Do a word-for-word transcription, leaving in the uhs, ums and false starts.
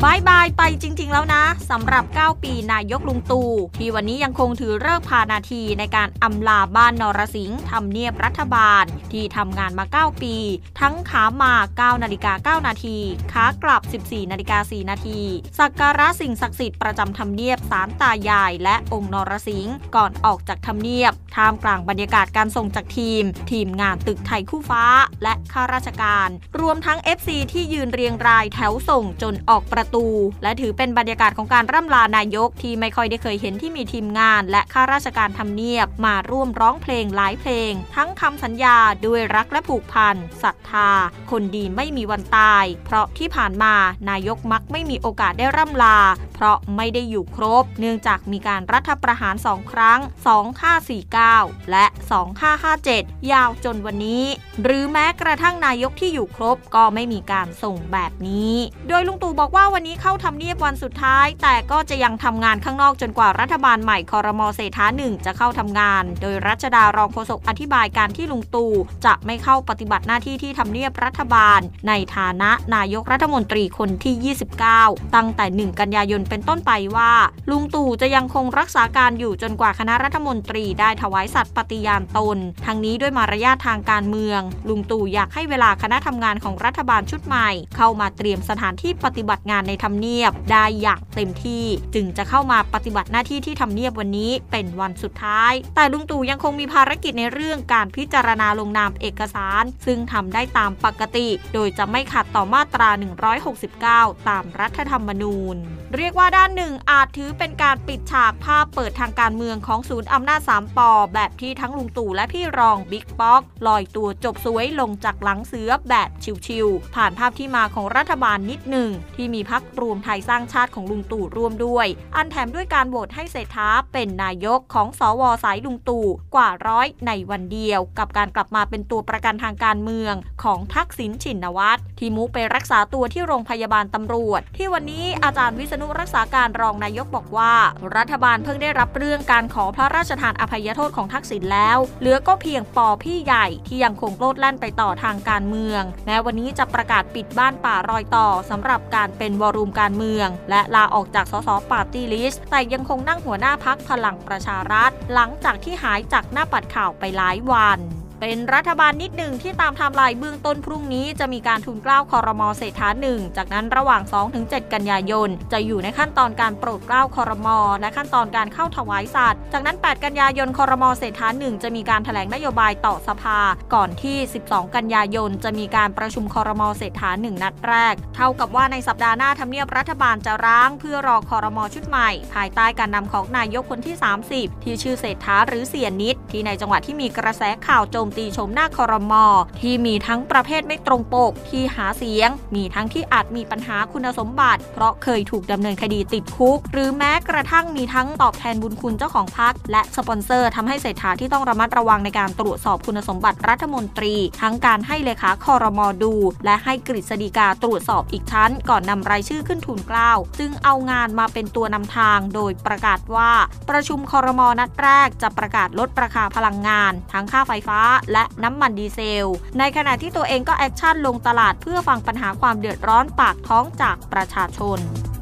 บายบายไปจริงๆแล้วนะสำหรับเก้าปีนายกลุงตู่ที่วันนี้ยังคงถือฤกษ์พานาทีในการอำลาบ้านนรสิงห์ทำเนียบรัฐบาลที่ทำงานมาเก้าปีทั้งขามาเก้านาฬิกาเก้านาทีขากลับสิบสี่นาฬิกาสี่นาทีสักการะสิ่งศักดิ์สิทธิ์ประจำทำเนียบศาลตายายและองค์นรสิงห์ก่อนออกจากทำเนียบท่ามกลางบรรยากาศการส่งจากทีมทีมงานตึกไทยคู่ฟ้าและข้าราชการรวมทั้ง เอฟ ซี ที่ยืนเรียงรายแถวส่งจนออกประตูและถือเป็นบรรยากาศของการร่ำลานายกที่ไม่ค่อยได้เคยเห็นที่มีทีมงานและข้าราชการทำเนียบมาร่วมร้องเพลงหลายเพลงทั้งคำสัญญาด้วยรักและผูกพันศรัทธาคนดีไม่มีวันตายเพราะที่ผ่านมานายกมักไม่มีโอกาสได้ร่ำลาเพราะไม่ได้อยู่ครบเนื่องจากมีการรัฐประหารสองครั้งสองพันห้าร้อยสี่สิบเก้าและสองพันห้าร้อยห้าสิบเจ็ดยาวจนวันนี้หรือแม้กระทั่งนายกที่อยู่ครบก็ไม่มีการส่งแบบนี้โดยลุงตู่บอกว่าวันนี้เข้าทำเนียบวันสุดท้ายแต่ก็จะยังทำงานข้างนอกจนกว่ารัฐบาลใหม่ครม.เศรษฐาหนึ่งจะเข้าทำงานโดยรัชดารองโฆษกอธิบายการที่ลุงตู่จะไม่เข้าปฏิบัติหน้าที่ที่ทำเนียบรัฐบาลในฐานะนายกรัฐมนตรีคนที่ยี่สิบเก้าตั้งแต่หนึ่งกันยายนเป็นต้นไปว่าลุงตู่จะยังคงรักษาการอยู่จนกว่าคณะรัฐมนตรีได้ถวายสัตย์ปฏิญาณตนทั้งนี้ด้วยมารยาททางการเมืองลุงตู่อยากให้เวลาคณะทำงานของรัฐบาลชุดใหม่เข้ามาเตรียมสถานที่ปฏิบัติงานในทำเนียบได้อย่างเต็มที่จึงจะเข้ามาปฏิบัติหน้าที่ที่ทำเนียบวันนี้เป็นวันสุดท้ายแต่ลุงตู่ยังคงมีภารกิจในเรื่องการพิจารณาลงนามเอกสารซึ่งทำได้ตามปกติโดยจะไม่ขัดต่อมาตราหนึ่งร้อยหกสิบเก้าตามรัฐธรรมนูญเรียกว่าด้านหนึ่งอาจถือเป็นการปิดฉากภาพเปิดทางการเมืองของศูนย์อำนาจสามปอแบบที่ทั้งลุงตู่และพี่รองบิ๊กป๊อกลอยตัวจบสวยลงจากหลังเสือแบบชิวๆผ่านภาพที่มาของรัฐบาลนิดหนึ่งที่มีพรรครวมไทยสร้างชาติของลุงตู่ร่วมด้วยอันแถมด้วยการโหวตให้เศรษฐาเป็นนายกของสวสายลุงตู่กว่าร้อยในวันเดียวกับการกลับมาเป็นตัวประกันทางการเมืองของทักษิณชินวัตรที่มุไปรักษาตัวที่โรงพยาบาลตำรวจที่วันนี้อาจารย์วิษณุรักษาการรองนายกบอกว่ารัฐบาลเพิ่งได้รับเรื่องการขอพระราชทานอภัยโทษของทักษิณแล้วเหลือก็เพียงปอพี่ใหญ่ที่ยังคงโลดแล่นไปต่อทางการเมืองแม้วันนี้จะประกาศปิดบ้านป่ารอยต่อสำหรับการเป็นวอรูมการเมืองและลาออกจากสสปาร์ตี้ลิสต์แต่ยังคงนั่งหัวหน้าพรรคพลังประชารัฐหลังจากที่หายจากหน้าปัดข่าวไปหลายวันเป็นรัฐบาลนิดหนึ่งที่ตามไทม์ไลน์เบื้องต้นพรุ่งนี้จะมีการทูลเกล้าครม.เศรษฐาหนึ่งจากนั้นระหว่าง สองถึงเจ็ด กันยายนจะอยู่ในขั้นตอนการโปรดเกล้าครม.และขั้นตอนการเข้าถวายสัตย์จากนั้น แปด กันยายนครม.เศรษฐาหนึ่งจะมีการแถลงนโยบายต่อสภาก่อนที่ สิบสอง กันยายนจะมีการประชุมครม.เศรษฐาหนึ่งนัดแรกเท่ากับว่าในสัปดาห์หน้าทำเนียบรัฐบาลจะร้างเพื่อรอครม.ชุดใหม่ภายใต้การนำของนายกคนที่สามสิบที่ชื่อเศรษฐาหรือเสียนิดที่ในจังหวัดที่มีกระแสข่าวโจมตีชมหน้าครม.ที่มีทั้งประเภทไม่ตรงปกที่หาเสียงมีทั้งที่อาจมีปัญหาคุณสมบัติเพราะเคยถูกดำเนินคดีติดคุกหรือแม้กระทั่งมีทั้งตอบแทนบุญคุณเจ้าของพรรคและสปอนเซอร์ทำให้เศรษฐาที่ต้องระมัดระวังในการตรวจสอบคุณสมบัติรัฐมนตรีทั้งการให้เลขาครม.ดูและให้กฤษฎีกาตรวจสอบอีกชั้นก่อนนำรายชื่อขึ้นทูลเกล้าจึงเอางานมาเป็นตัวนำทางโดยประกาศว่าประชุมครม.นัดแรกจะประกาศลดราคาพลังงานทั้งค่าไฟฟ้าและน้ำมันดีเซลในขณะที่ตัวเองก็แอคชั่นลงตลาดเพื่อฟังปัญหาความเดือดร้อนปากท้องจากประชาชน